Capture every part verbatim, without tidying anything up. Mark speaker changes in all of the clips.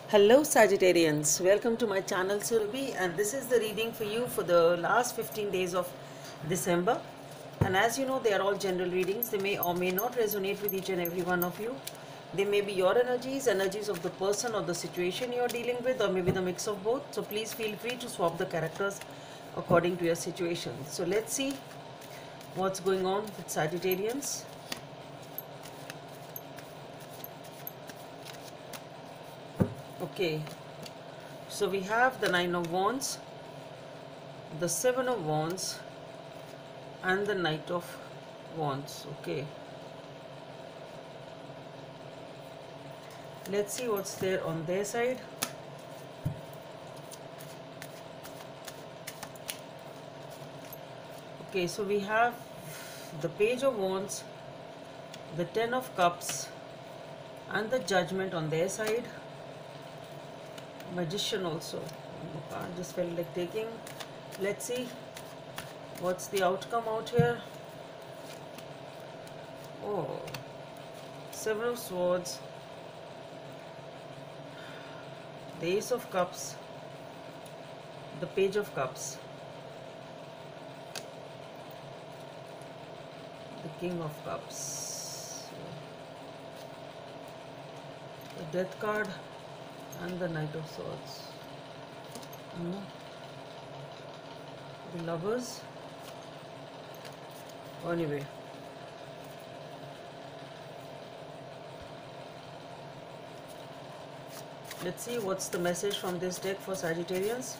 Speaker 1: Hello Sagittarians, welcome to my channel Surabhi, and this is the reading for you for the last fifteen days of December. And as you know, they are all general readings. They may or may not resonate with each and every one of you. They may be your energies, energies of the person or the situation you are dealing with, or maybe the mix of both. So please feel free to swap the characters according to your situation. So let's see what's going on with Sagittarians. Okay, so we have the Nine of Wands, the Seven of Wands, and the Knight of Wands. Okay, let's see what's there on their side. Okay, so we have the Page of Wands, the Ten of Cups, and the Judgment on their side. Magician also. I just felt like taking. Let's see what's the outcome out here. Oh, Seven of Swords, the Ace of Cups, the Page of Cups, the King of Cups, the Death card, and the Knight of Swords. Hmm. The Lovers. Anyway, let's see what's the message from this deck for Sagittarians.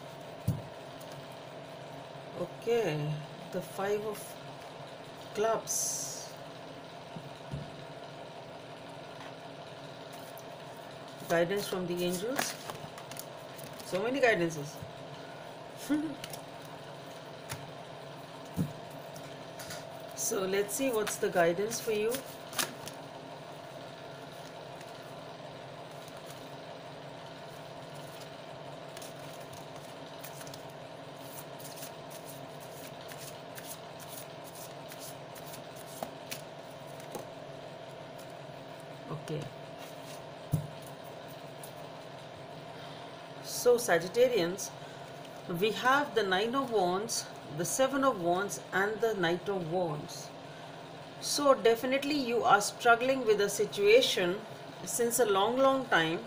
Speaker 1: Okay, the Five of Clubs. Guidance from the angels. So many guidances. So let's see what's the guidance for you. Okay. So Sagittarians, we have the Nine of Wands, the Seven of Wands, and the Knight of Wands. So definitely you are struggling with a situation since a long long time.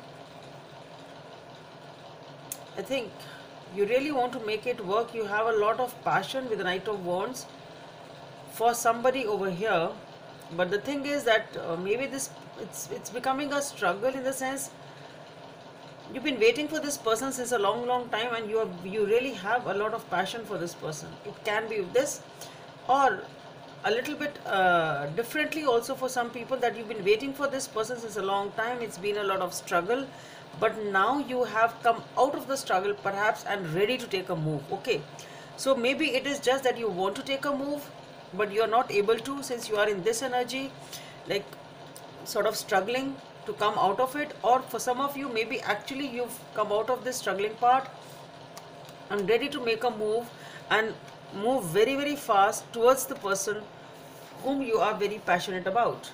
Speaker 1: I think you really want to make it work. You have a lot of passion with the Knight of Wands for somebody over here, but the thing is that uh, maybe this it's it's becoming a struggle in the sense you've been waiting for this person since a long long time, and you have you really have a lot of passion for this person. It can be this, or a little bit uh, differently also for some people, that you've been waiting for this person since a long time. It's been a lot of struggle, but now you have come out of the struggle perhaps and ready to take a move. Okay, so maybe it is just that you want to take a move but you are not able to, since you are in this energy, like sort of struggling to come out of it. Or for some of you, maybe actually you've come out of this struggling part and ready to make a move and move very very fast towards the person whom you are very passionate about.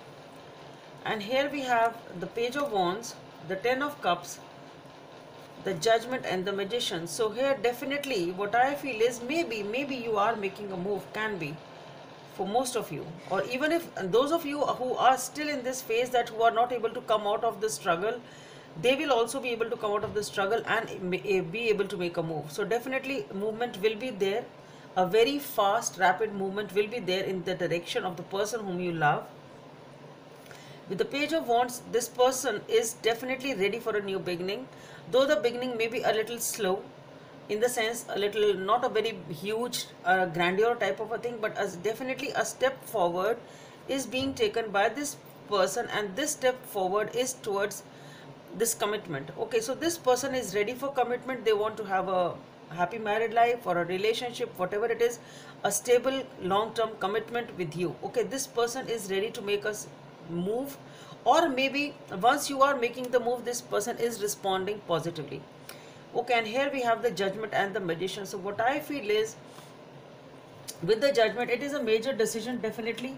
Speaker 1: And here we have the Page of Wands, the Ten of Cups, the Judgment, and the Magician. So here definitely what I feel is maybe maybe you are making a move, can be for most of you. Or even if those of you who are still in this phase, that who are not able to come out of the struggle, they will also be able to come out of the struggle and be able to make a move. So definitely movement will be there. A very fast rapid movement will be there in the direction of the person whom you love. With the Page of Wands, this person is definitely ready for a new beginning, though the beginning may be a little slow, in the sense a little, not a very huge uh, grandeur type of a thing, but as definitely a step forward is being taken by this person, and this step forward is towards this commitment. Okay, so this person is ready for commitment. They want to have a happy married life or a relationship, whatever it is, a stable long-term commitment with you. Okay, this person is ready to make us move, or maybe once you are making the move, this person is responding positively. Okay, and here we have the Judgment and the Magician. So what I feel is, with the Judgment, it is a major decision definitely,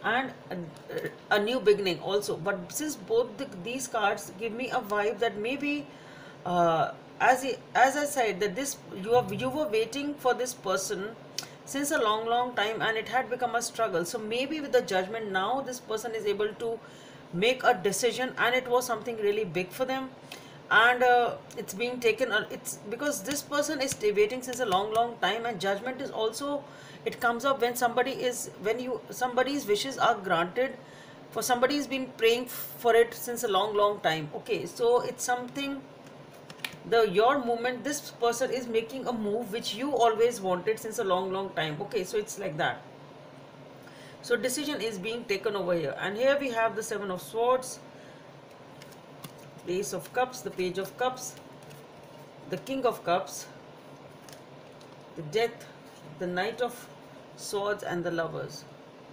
Speaker 1: and a, a new beginning also. But since both the, these cards give me a vibe that maybe, uh, as I, as I said, that this you are you were waiting for this person since a long long time, and it had become a struggle. So maybe with the judgment now, this person is able to make a decision, and it was something really big for them, and uh, it's being taken, uh, it's because this person is stay waiting since a long long time. And judgment is also, it comes up when somebody is, when you somebody's wishes are granted, for somebody has been praying for it since a long long time. Okay, so it's something, the your movement, this person is making a move which you always wanted since a long long time. Okay, so it's like that. So decision is being taken over here. And here we have the Seven of Swords, the Ace of Cups, the Page of Cups, the King of Cups, the Death, the Knight of Swords, and the Lovers.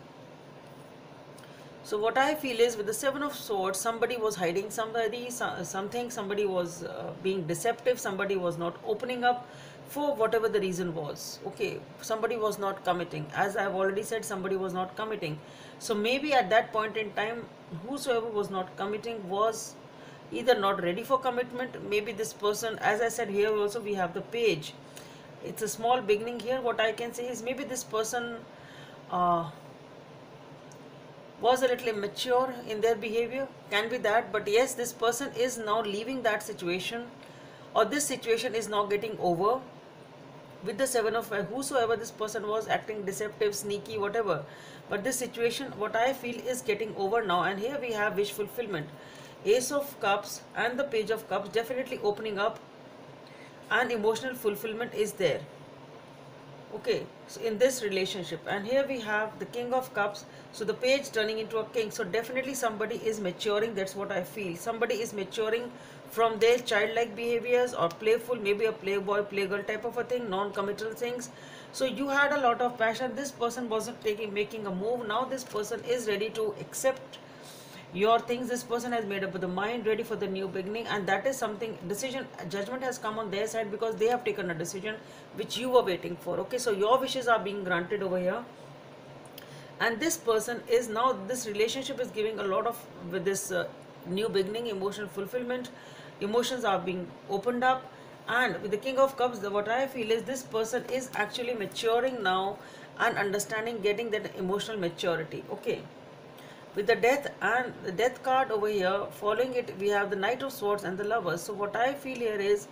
Speaker 1: So what I feel is, with the Seven of Swords, somebody was hiding somebody, something, somebody was uh, being deceptive, somebody was not opening up for whatever the reason was. Okay, somebody was not committing. As I've already said, somebody was not committing. So maybe at that point in time, whosoever was not committing was either not ready for commitment. Maybe this person, as I said, here also we have the Page. It's a small beginning here. What I can say is, maybe this person uh, was a little immature in their behavior. Can be that. But yes, this person is now leaving that situation, or this situation is now getting over with the Seven of, whosoever this person was acting deceptive, sneaky, whatever. But this situation, what I feel, is getting over now. And here we have wish fulfillment. Ace of Cups and the Page of Cups definitely opening up, and emotional fulfillment is there. Okay, so in this relationship. And here we have the King of Cups, so the Page turning into a king. So definitely somebody is maturing. That's what I feel. Somebody is maturing from their childlike behaviors, or playful, maybe a playboy, playgirl type of a thing, non-committal things. So you had a lot of passion. This person wasn't taking making a move. Now this person is ready to accept your things. This person has made up the mind, ready for the new beginning, and that is something, decision, judgment has come on their side, because they have taken a decision which you were waiting for. Okay, so your wishes are being granted over here. And this person is now, this relationship is giving a lot of, with this uh, new beginning, emotional fulfillment, emotions are being opened up. And with the King of Cups, the, what I feel is, this person is actually maturing now and understanding, getting that emotional maturity. Okay, with the Death and the Death card over here, following it we have the Knight of Swords and the Lovers. So what I feel here is,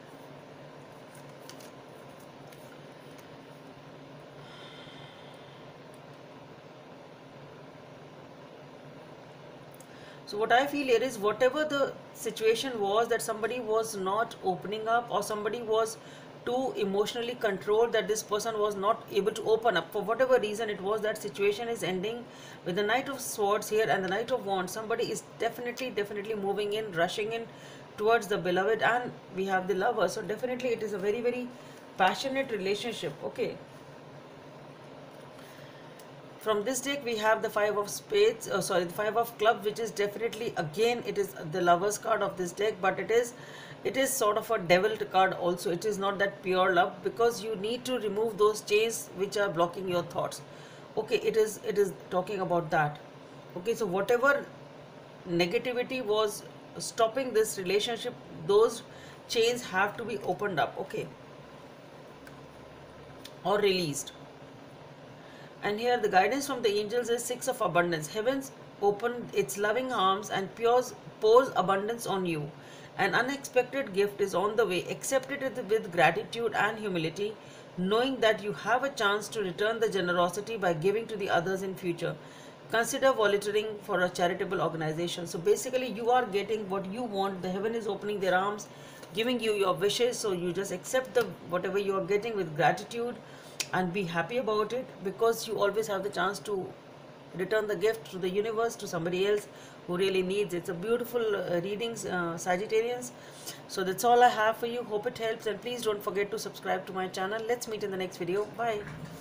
Speaker 1: so what I feel here is, whatever the situation was, that somebody was not opening up, or somebody was too emotionally controlled, that this person was not able to open up for whatever reason it was, that situation is ending with the Knight of Swords here and the Knight of Wands. Somebody is definitely definitely moving in, rushing in towards the beloved, and we have the Lover. So definitely it is a very very passionate relationship. Okay, from this deck we have the Five of Spades, oh sorry, the Five of Clubs, which is definitely, again, it is the Lovers card of this deck, but it is it is sort of a devil card also. It is not that pure love, because you need to remove those chains which are blocking your thoughts. Okay, it is it is talking about that. Okay, so whatever negativity was stopping this relationship, those chains have to be opened up. Okay, or released. And here the guidance from the angels is Six of Abundance. Heavens open its loving arms and pours, pours abundance on you. An unexpected gift is on the way. Accept it with gratitude and humility, knowing that you have a chance to return the generosity by giving to the others in future. Consider volunteering for a charitable organization. So basically you are getting what you want. The heaven is opening their arms, giving you your wishes. So you just accept the whatever you are getting with gratitude and be happy about it, because you always have the chance to return the gift to the universe, to somebody else who really needs it. It's a beautiful uh, readings, uh, Sagittarians. So that's all I have for you. Hope it helps, and please don't forget to subscribe to my channel. Let's meet in the next video. Bye.